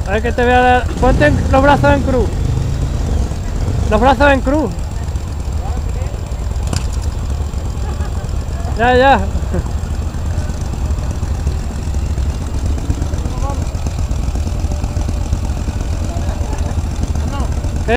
A ver que te voy a dar. Ponte los brazos en cruz. Los brazos en cruz. Ya, ya.